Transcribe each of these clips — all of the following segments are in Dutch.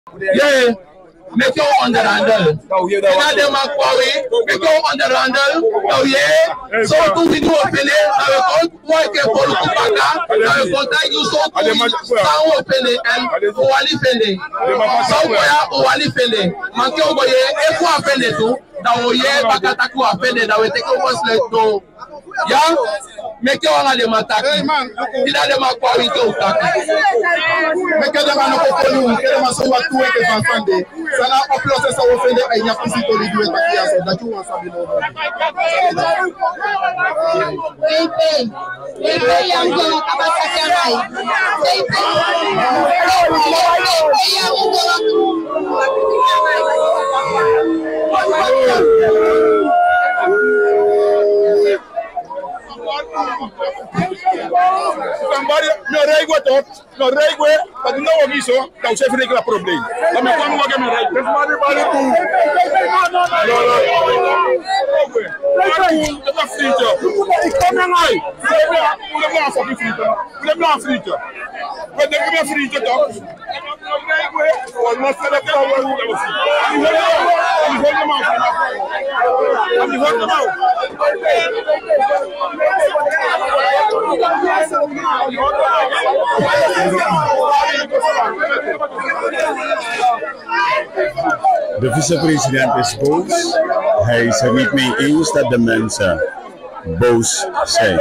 Yeah. Make you underhandle. Now them are quarry. Make you underhandle. Now yeah. So do we do open it? Now we work a follow to Baka. Now we contact you so to sound open it and Owali Fende. Somewhere Owali Fende. Make you go here. If you open it too, now we yeah Baka taku open it. Now we take over sled to. Yeah. Make you one of them attack. Either them are quarry to attack. Make them an opportunity. Make them a so what to work on Sunday. So now upload us our friend and you physical do it so that you want something over. Somebody, no regwe top, no regwe, but no one is so. That was every problem. I'm not going to get my right. De vicepresident is boos. Hij is er niet mee eens dat de mensen boos zijn.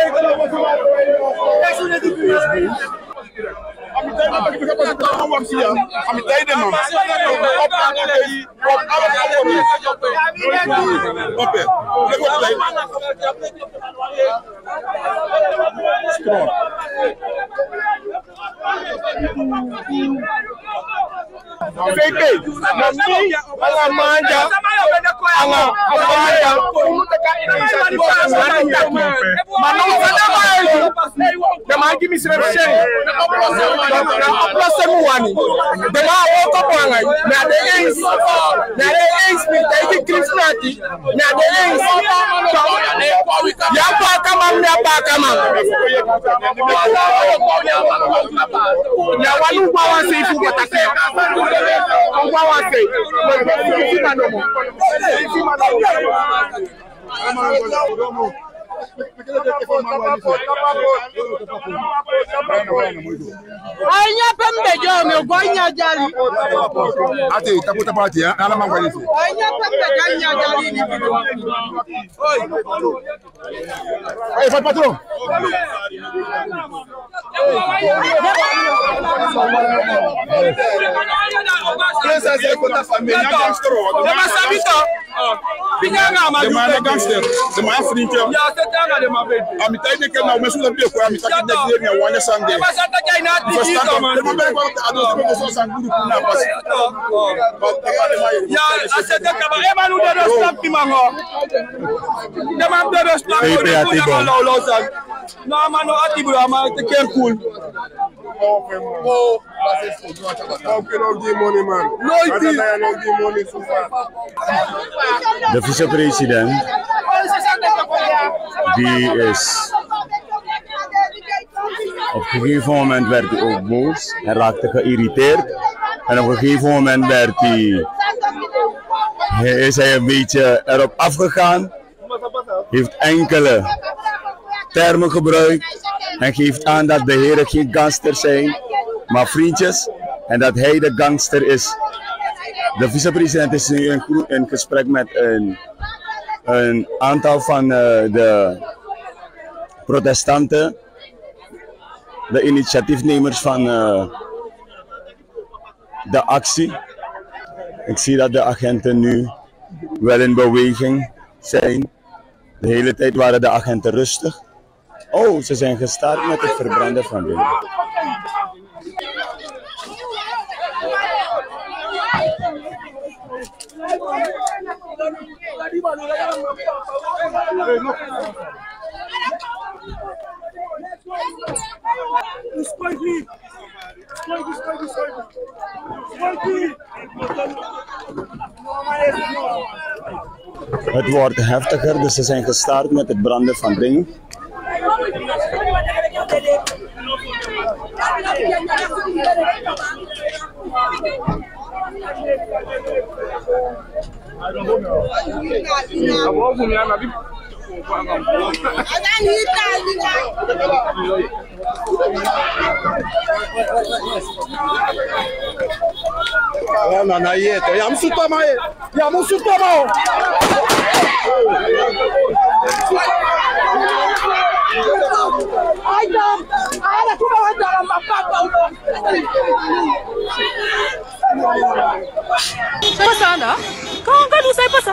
Anya pembe jo me gonya jali. Ate taputa party ala mangwani. Anya pembe gonya jali ni bido. Hey, fat patron. Esa se conta família gangster. De masabito. Pinga ma. De ma gangster. De ma afrique. Ya se tanga de ma be. Ami tay ne ke na o mesu la bi ko ami tak de de mi wanya sande. Ma sa ta kai na ti ji ko man. De ma be ko ado ko so san guru ku na pas. Ya asete ka ba e ma nu de do stop ti mango. De ma de do stop ko na lo san. No ma no ati bro ma te careful. De vicepresident die is op een gegeven moment werd hij ook boos en raakte geïrriteerd en op een gegeven moment is hij een beetje erop afgegaan, heeft enkele termen gebruikt en geeft aan dat de heren geen gangsters zijn, maar vriendjes en dat hij de gangster is. De vicepresident is nu in gesprek met een aantal van de protestanten, de initiatiefnemers van de actie. Ik zie dat de agenten nu wel in beweging zijn. De hele tijd waren de agenten rustig. Oh, ze zijn gestart met het verbranden van dingen. Het wordt heftiger, dus ze zijn gestart met het branden van dingen. Não, yeto. Ya musuta mae. Ya musuta mao. Ai dam. Ala tu mau dalam apa ulo. Pasa anda? Kau kan usai pasa?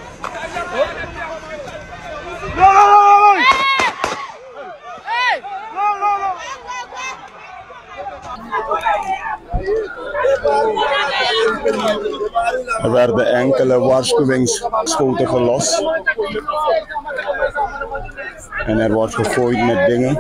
Er werden enkele waarschuwingsschoten gelost. En er wordt gegooid met dingen.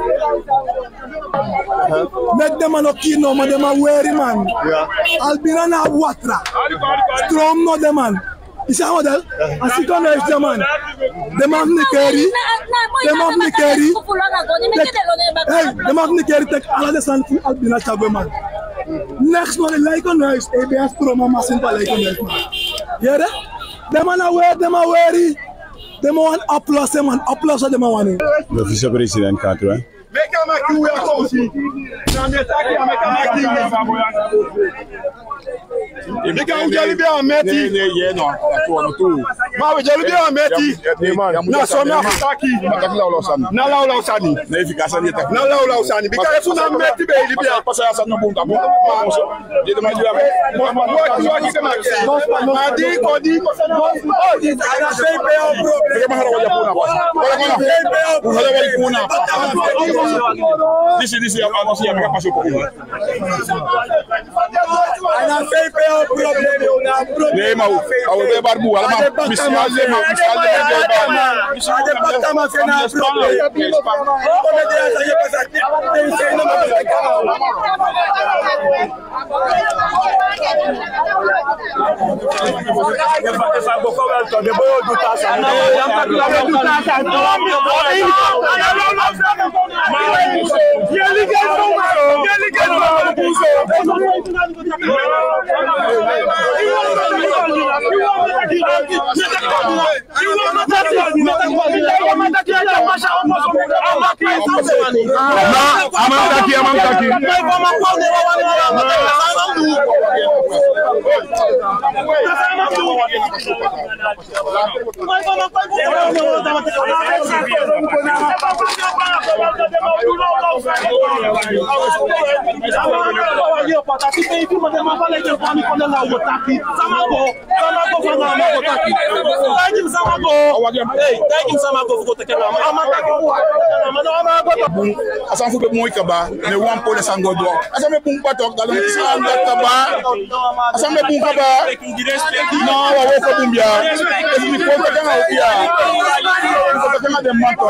Met dem no kino, maar dem weary man. Albina na watra. Strom no dem man. Is dat model? Als ik kan is dem man. Dem af ni keri. Dem af ni keri. Hey, dem af ni keri tek ala de san Albina chagwe man. Next one like on huis. EBS pro mama simple like on huis man. Yere? Dem man aware, dem weary. Dem man applause man. Applause dem man. De vicepresident gaat u, hè? Meka maki uya kosi. Na metaki meka maki. Meka ujali bi ameti. Ne no. Ma we jali bi ameti. Na so me afutaki. Na la ola usani. Na efficace ni tak. Na la ola usani. Bika efu na meti be li bi apasa ya sanu bunga. Je de ma ju ame. Mo ki ke maki. Adi kodi ko sana. Oh, di ana sei pe o bro. Ke ma haro ya puna boss. Wala ko na. Wala wali puna. This is your house here. Make pass you. Ana sei pe o problema na problema. Nee, maar we hebben barbu. Allemaal mismaal de man. Mismaal de man. Mismaal de bakta ma fena problema. Ko me dia sa ye pasati. Tem sei no ma. Essa boca vai to de boyo do tasa. Asan fu be moy kaba ne wan pole sango do asan me bun patok da lo sango kaba asan me bun kaba no wa wo ko bun bia e mi ko ka nga bia ko ka nga de mato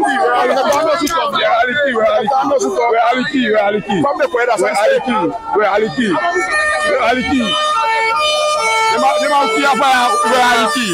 reality pam de ko era sa reality de ma fi afa reality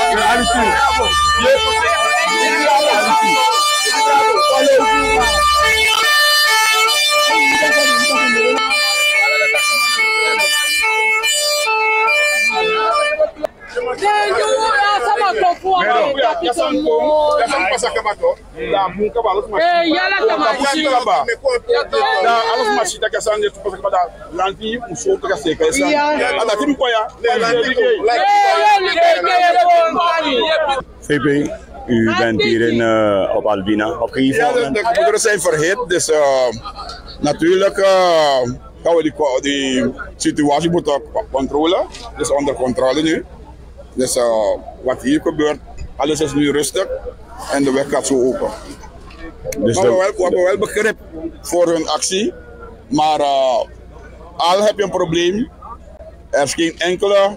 VP, u bent hier op Albina opgegeven. De goederen zijn verhit, dus natuurlijk gaan we die situatie moeten controleren. Dus onder controle nu. Dus wat hier gebeurt, alles is nu rustig en de weg gaat zo open. Dus we hebben wel begrip voor hun actie, maar al heb je een probleem, er is geen enkele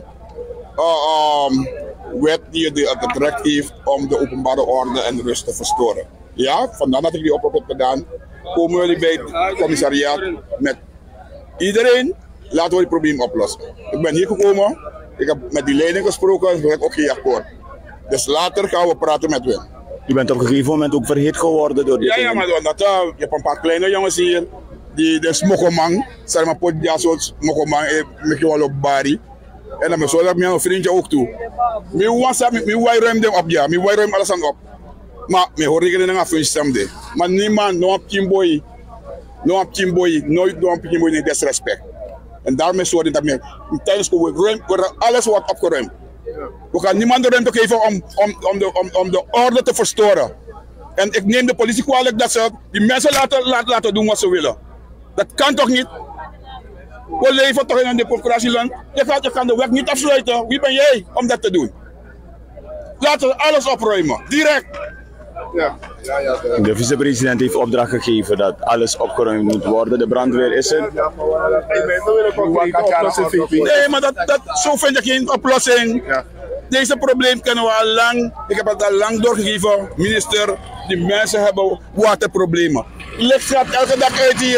wet die het recht heeft om de openbare orde en de rust te verstoren. Ja, vandaar dat ik die oproep heb gedaan. Komen jullie bij het commissariaat met iedereen, laten we het probleem oplossen. Ik ben hier gekomen, ik heb met die leiding gesproken, we hebben ook geen akkoord. Dus later gaan we praten met hen. U bent op een gegeven moment ook verhit geworden door dit. Ja, maar je hebt een paar kleine jongens hier, die de smokkelman, zeg maar, potja zoals smokkelman, met je wel op bari. En dan zo dat mijn vriendje ook toe. Ik ruim hem op, ja. Ik ruim alles aan op. Maar ik hoor niet naar een stem. Maar niemand, no op Kimboy, nooit no op Kimboy, nee, disrespect. En daarmee zorg ik dat tijdens we alles wordt opgeruimd. We gaan niemand de ruimte geven om de orde te verstoren. En ik neem de politie kwalijk dat ze die mensen laten doen wat ze willen. Dat kan toch niet? We leven toch in een democratieland. Je kan de weg niet afsluiten. Wie ben jij om dat te doen? Laten we alles opruimen. Direct. Ja. De vicepresident heeft opdracht gegeven dat alles opgeruimd moet worden. De brandweer is er. Nee, maar zo vind ik geen oplossing. Ja. Deze probleem kennen we al lang. Ik heb het al lang doorgegeven. Minister, die mensen hebben waterproblemen. Licht gaat elke dag uit hier.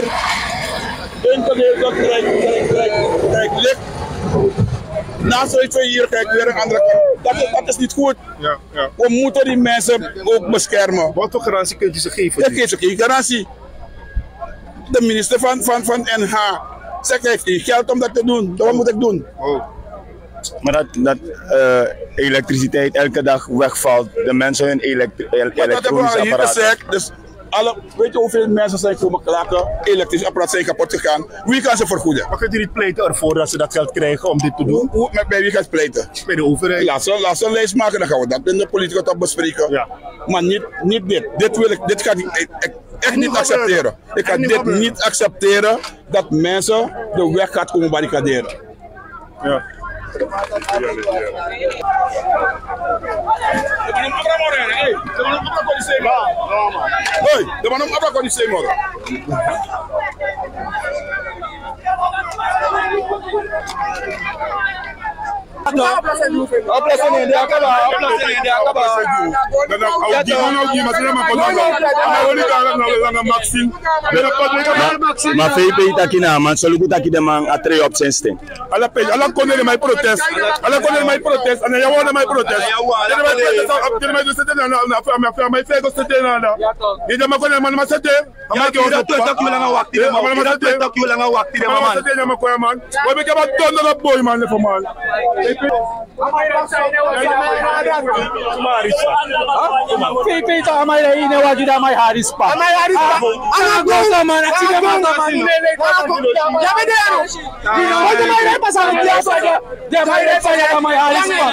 Kijk, licht. Naast het hier, kijk weer een andere kant. Dat is niet goed. Ja. We moeten die mensen ook beschermen. Wat voor garantie kunt u ze geven? Ik geef ze geen garantie. De minister van NH zegt, hij heeft geen geld om dat te doen. Wat moet ik doen? Oh. Maar dat elektriciteit elke dag wegvalt, de mensen hun elektronische apparaten. Dus weet je hoeveel mensen zijn komen klagen, elektrisch apparaat zijn kapot gegaan. Wie kan ze vergoeden? Maar kunt u niet pleiten ervoor dat ze dat geld krijgen om dit te doen? Bij wie gaat het pleiten? Bij de overheid. Laat ze een lijst maken, dan gaan we dat in de politica top bespreken. Ja. Maar niet dit. Dit ga ik echt niet accepteren. Ik ga dit niet accepteren dat mensen de weg gaan komen barricaderen. Ja. Maar VP takina man soluku takide man a tre op sensting. Ala konde my protest. Ala konde my protest. Ana ya wona my protest. My fego sete na. Ni dama konde man ma sete. Ama ke odo tak la nga wakti de man. Ma sete tak la nga wakti de man. Ma sete na ma ko man. Wa be ke ba tondo na boy man le fo man. VP ta amay la ine wajud amay Haris pa. Amay Haris pa. Ana gosa man akide man man. Ya be de ano. Dino wajud may re pasang dia saja. Dia may re pa ya amay Haris pa.